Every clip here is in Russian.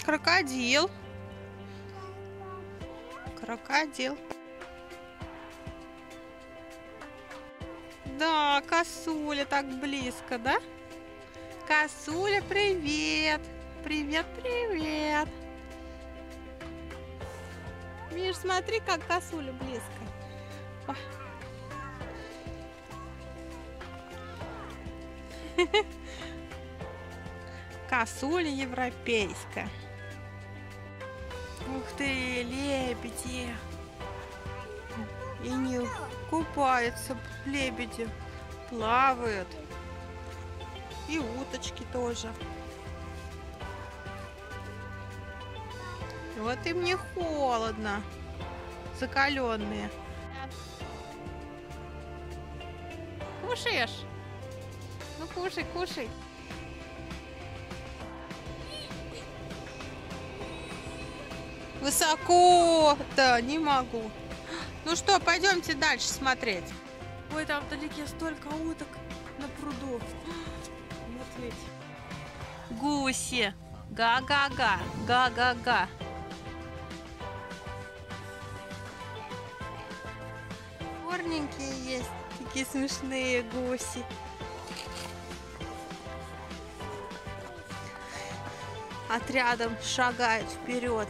Крокодил. Крокодил. Да, косуля так близко, да? Косуля, привет! Привет, привет! Миш, смотри, как косуля близко. Косуля европейская. Ух ты, лебеди. И не купаются лебеди, плавают. И уточки тоже. Вот им не холодно, закаленные. Кушаешь? Ну кушай, кушай. Высоко! Да, не могу. Ну что, пойдемте дальше смотреть. Ой, там вдалеке столько уток на пруду. Вот ведь. Гуси. Га-га-га. Га-га-га. Черненькие есть. Такие смешные гуси. Отрядом шагают вперед.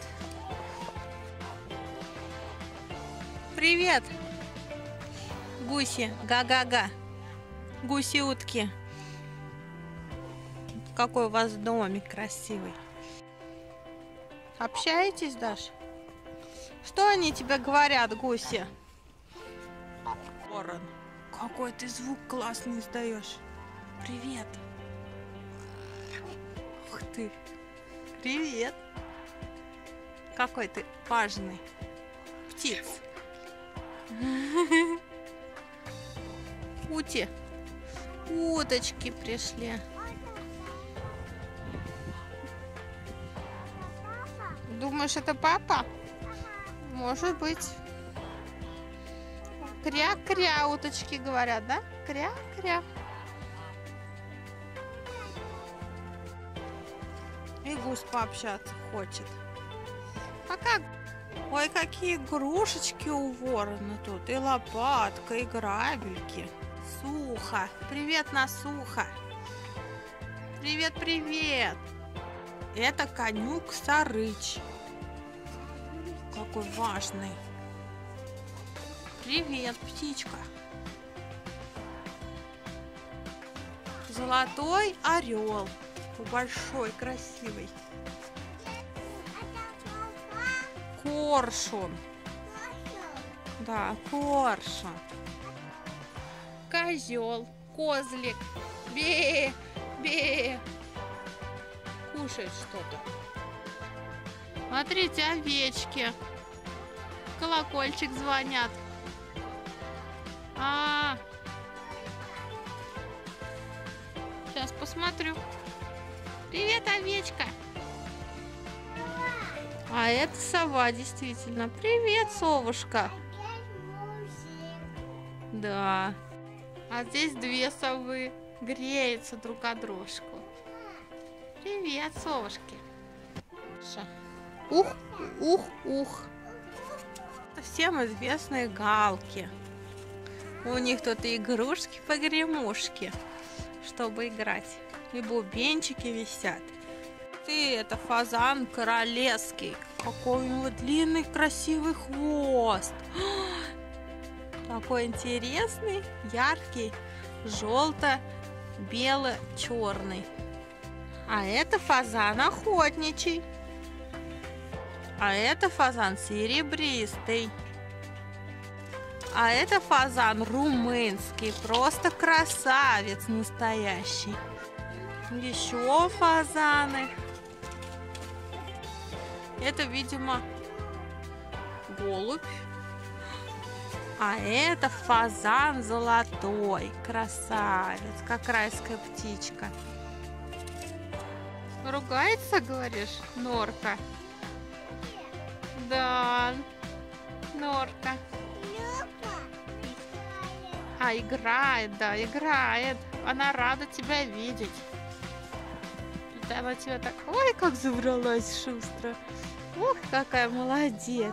Привет, гуси, га-га-га, гуси-утки. Какой у вас домик красивый. Общаетесь, Даш? Что они тебе говорят, гуси? Ворон, какой ты звук классный издаешь. Привет. Ух ты. Привет. Какой ты важный птиц. Уточки пришли. Думаешь, это папа? Может быть. Кря-кря, уточки говорят, да? Кря-кря. И гусь пообщаться хочет. Пока. Ой, какие игрушечки у ворона тут. И лопатка, и грабельки. Сухо. Привет, Насуха. Привет, привет. Это конюк-сарыч. Какой важный. Привет, птичка. Золотой орел. Большой, красивый. Коршун. Да, коршун. Козел, козлик. Бе, бе. Кушает что-то. Смотрите, овечки. Колокольчик звонят. Сейчас посмотрю. Привет, овечка. А это сова, действительно. Привет, совушка. Да. А здесь две совы греются друг о дружку. Привет, совушки. Ух, ух, ух. Это всем известные галки. У них тут и игрушки-погремушки, чтобы играть. И бубенчики висят. Это фазан королевский. Какой у него длинный красивый хвост. Такой интересный, яркий, желто-бело-черный. А это фазан охотничий. А это фазан серебристый. А это фазан румынский. Просто красавец настоящий. Еще фазаны. Это, видимо, голубь. А это фазан золотой. Красавец, как райская птичка. Ругается, говоришь, норка? Да, норка. А, играет, да, играет. Она рада тебя видеть. Это она тебя так... Ой, как забралась шустро. Ух, какая молодец.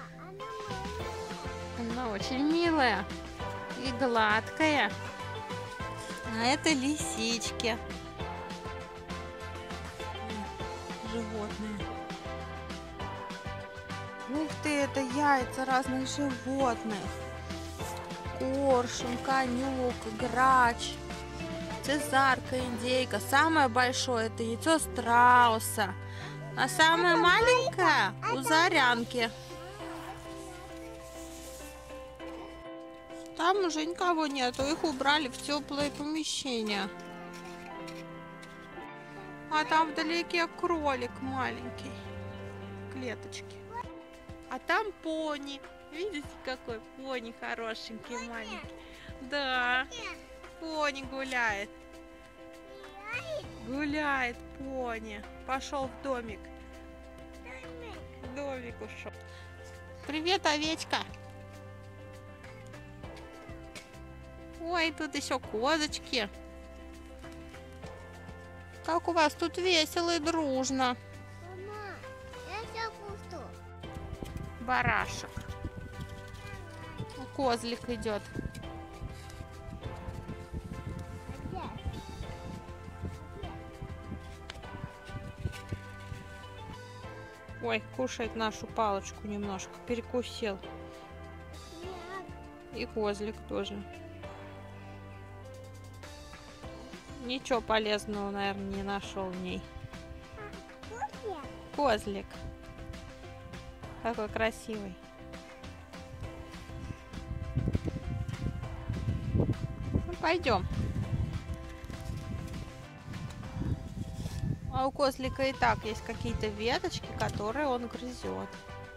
Она очень милая и гладкая. А это лисички. Животные. Ух ты, это яйца разных животных. Коршун, конюк, грач, цесарка, индейка. Самое большое — это яйцо страуса. А самое маленькое — у зарянки. Там уже никого нету, их убрали в теплое помещение. А там вдалеке кролик маленький, клеточки. А там пони. Видите, какой пони хорошенький, маленький. Да, пони гуляет. Гуляет пони. Пошел в домик. В домик ушел. Привет, овечка. Ой, тут еще козочки. Как у вас тут весело и дружно. Мама, я все пусту. Барашек. Козлик идет. Ой, кушает нашу палочку немножко. Перекусил. И козлик тоже. Ничего полезного, наверное, не нашел в ней. Козлик. Какой красивый. Ну, пойдем. А у козлика и так есть какие-то веточки, которые он грызет.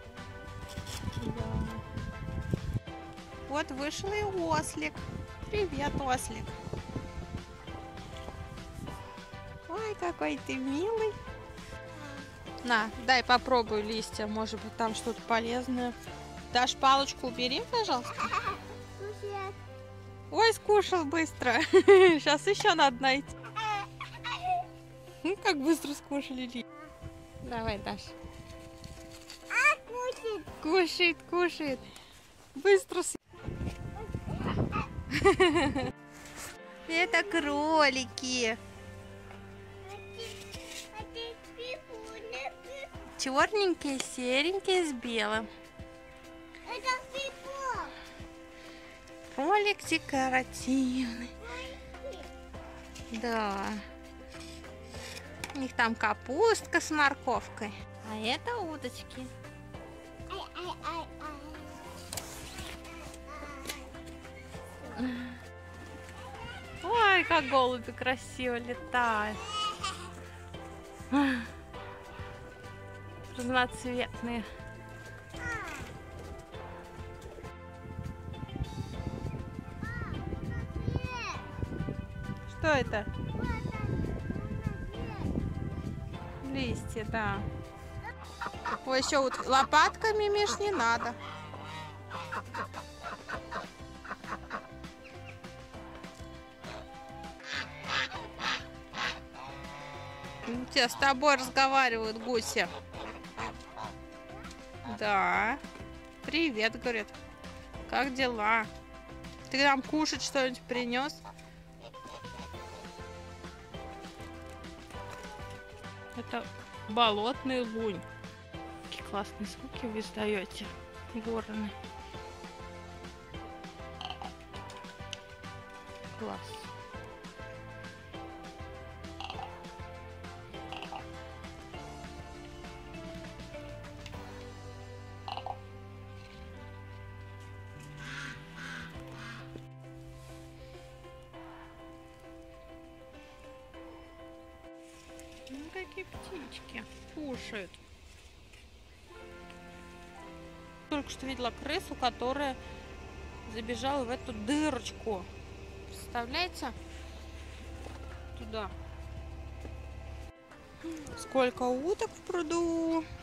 Да. Вот вышел и ослик. Привет, ослик. Ой, какой ты милый. На, дай попробую листья. Может быть, там что-то полезное. Дашь палочку, убери, пожалуйста. Ой, скушал быстро. Сейчас еще надо найти. Как быстро скушали листья. Давай, Даш. Кушает. Кушает, кушает. Быстро. Это кролики. Черненькие, серенькие с белым. Это пипо. Кролик декоративный. Да. У них там капустка с морковкой. А это уточки. Ой, как голуби красиво летают. Разноцветные. Что это? Листья, да. Ой, еще вот лопатками, Миш, не надо. С тобой разговаривают гуси. Да. Привет, говорит. Как дела? Ты нам кушать что-нибудь принес? Это болотный лунь. Какие классные звуки вы издаете, вороны. Класс. Ну, какие птички кушают. Только что видела крысу, которая забежала в эту дырочку. Представляете? Туда. Сколько уток в пруду.